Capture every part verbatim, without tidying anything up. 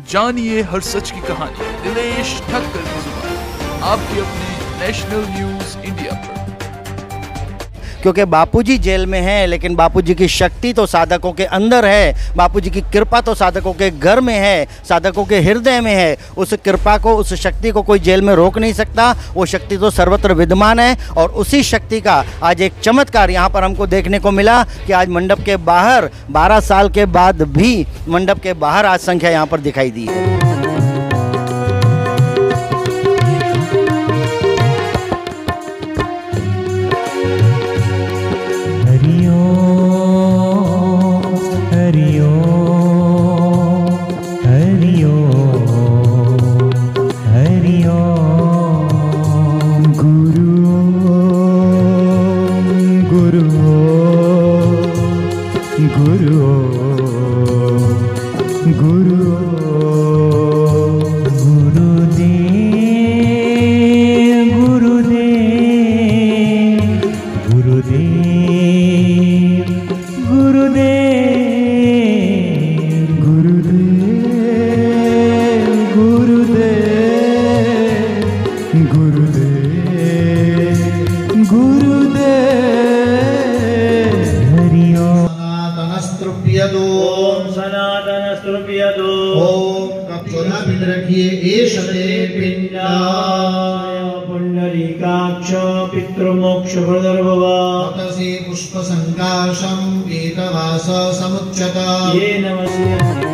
जानिए हर सच की कहानी दिनेश ठक्कर की जुबान, आपके अपने नेशनल न्यूज इंडिया पर। क्योंकि बापूजी जेल में हैं, लेकिन बापूजी की शक्ति तो साधकों के अंदर है, बापूजी की कृपा तो साधकों के घर में है, साधकों के हृदय में है। उस कृपा को, उस शक्ति को कोई जेल में रोक नहीं सकता। वो शक्ति तो सर्वत्र विद्यमान है और उसी शक्ति का आज एक चमत्कार यहाँ पर हमको देखने को मिला कि आज मंडप के बाहर बारह साल के बाद भी मंडप के बाहर आज संख्या यहाँ पर दिखाई दी है। पुंडरीकाक्ष पितृमोक्ष तसे पुष्प संकाशम गीतवास समुच्यत ये नमस्य।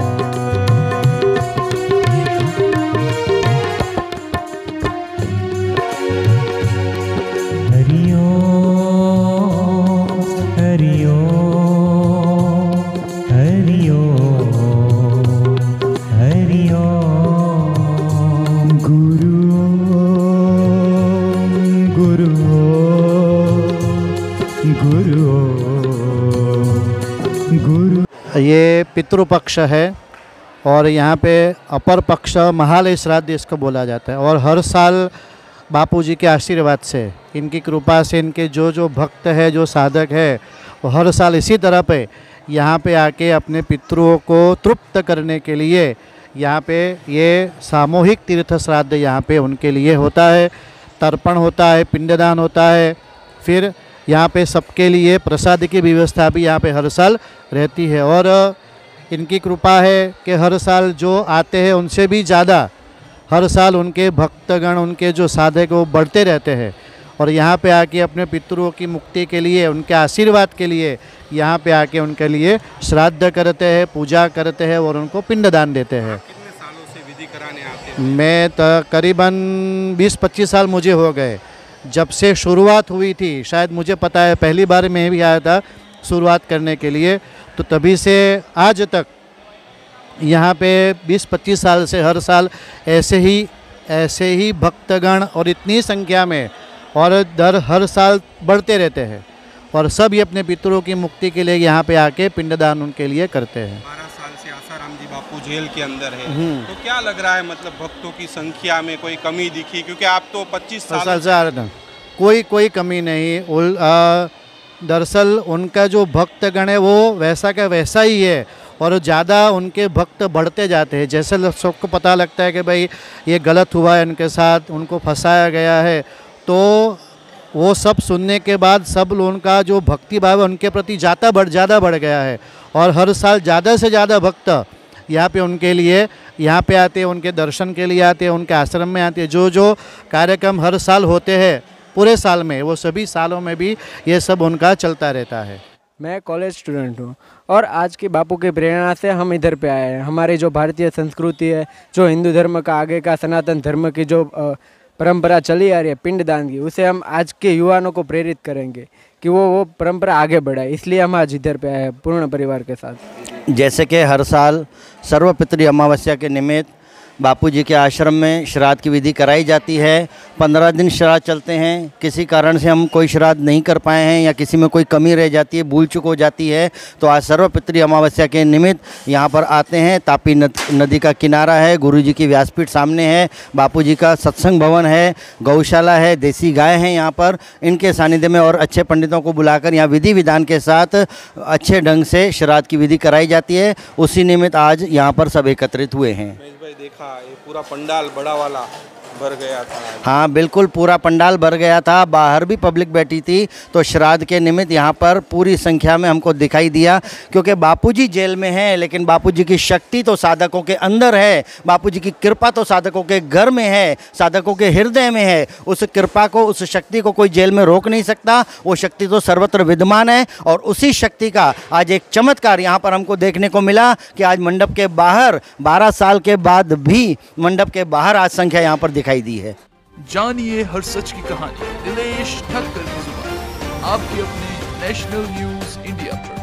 ये पितृपक्ष है और यहाँ पे अपर पक्ष महालय श्राद्ध इसको बोला जाता है। और हर साल बापूजी के आशीर्वाद से, इनकी कृपा से, इनके जो जो भक्त है, जो साधक है, वो हर साल इसी तरह पे यहाँ पे आके अपने पितरों को तृप्त करने के लिए यहाँ पे ये सामूहिक तीर्थ श्राद्ध यहाँ पे उनके लिए होता है। तर्पण होता है, पिंडदान होता है, फिर यहाँ पे सबके लिए प्रसाद की व्यवस्था भी यहाँ पे हर साल रहती है। और इनकी कृपा है कि हर साल जो आते हैं उनसे भी ज़्यादा हर साल उनके भक्तगण, उनके जो साधक वो बढ़ते रहते हैं और यहाँ पे आके अपने पितरों की मुक्ति के लिए, उनके आशीर्वाद के लिए यहाँ पे आके उनके लिए श्राद्ध करते हैं, पूजा करते हैं और उनको पिंडदान देते हैं। कितने सालों से विधि कराने आते हैं? मैं तो करीबन बीस पच्चीस साल मुझे हो गए जब से शुरुआत हुई थी। शायद मुझे पता है पहली बार मैं भी आया था शुरुआत करने के लिए, तो तभी से आज तक यहाँ पे बीस पच्चीस साल से हर साल ऐसे ही ऐसे ही भक्तगण और इतनी संख्या में और दर हर साल बढ़ते रहते हैं और सब ये अपने पितरों की मुक्ति के लिए यहाँ पे आके पिंडदान उनके लिए करते हैं। बारह साल से आसाराम जी बापू जेल के अंदर है, तो क्या लग रहा है, मतलब भक्तों की संख्या में कोई कमी दिखी? क्योंकि आप तो पच्चीस साल से आ रहे थे, कोई कोई कमी नहीं। दरअसल उनका जो भक्तगण है वो वैसा का वैसा ही है और ज़्यादा उनके भक्त बढ़ते जाते हैं। जैसे सबको पता लगता है कि भाई ये गलत हुआ है उनके साथ, उनको फंसाया गया है, तो वो सब सुनने के बाद सब लोगों का जो भक्ति भाव है उनके प्रति ज़्यादा बढ़ ज़्यादा बढ़ गया है और हर साल ज़्यादा से ज़्यादा भक्त यहाँ पे उनके लिए यहाँ पे आते हैं, उनके दर्शन के लिए आते हैं, उनके आश्रम में आते हैं। जो जो कार्यक्रम हर साल होते हैं पूरे साल में, वो सभी सालों में भी ये सब उनका चलता रहता है। मैं कॉलेज स्टूडेंट हूँ और आज की बापू की प्रेरणा से हम इधर पे आए हैं। हमारी जो भारतीय संस्कृति है, जो हिंदू धर्म का आगे का सनातन धर्म की जो परंपरा चली आ रही है पिंडदान की, उसे हम आज के युवाओं को प्रेरित करेंगे कि वो वो परंपरा आगे बढ़ाए। इसलिए हम आज इधर पे आए हैं पूर्ण परिवार के साथ। जैसे कि हर साल सर्वपितृ अमावस्या के निमित्त बापूजी के आश्रम में श्राद्ध की विधि कराई जाती है। पंद्रह दिन श्राद्ध चलते हैं। किसी कारण से हम कोई श्राद्ध नहीं कर पाए हैं या किसी में कोई कमी रह जाती है, भूल चूक हो जाती है, तो आज सर्वपितृ अमावस्या के निमित्त यहाँ पर आते हैं। तापी नदी का किनारा है, गुरुजी की व्यासपीठ सामने है, बापूजी का सत्संग भवन है, गौशाला है, देसी गाय हैं यहाँ पर। इनके सानिध्य में और अच्छे पंडितों को बुलाकर यहाँ विधि विधान के साथ अच्छे ढंग से श्राद्ध की विधि कराई जाती है। उसी निमित्त आज यहाँ पर सब एकत्रित हुए हैं। भाई देखा ये पूरा पंडाल बड़ा वाला भर गया था। हाँ बिल्कुल, पूरा पंडाल भर गया था। बाहर भी पब्लिक बैठी थी, तो श्राद्ध के निमित्त यहाँ पर पूरी संख्या में हमको दिखाई दिया। क्योंकि बापूजी जेल में हैं, लेकिन बापूजी की शक्ति तो साधकों के अंदर है, बापूजी की कृपा तो साधकों के घर में है, साधकों के हृदय में है। उस कृपा को, उस शक्ति को कोई जेल में रोक नहीं सकता। वो शक्ति तो सर्वत्र विद्यमान है। और उसी शक्ति का आज एक चमत्कार यहाँ पर हमको देखने को मिला कि आज मंडप के बाहर बारह साल के बाद भी मंडप के बाहर आज संख्या यहाँ पर दिखाई दी है। जानिए हर सच की कहानी दिनेश ठक्कर की जुबान, आपके अपने नेशनल न्यूज इंडिया पर।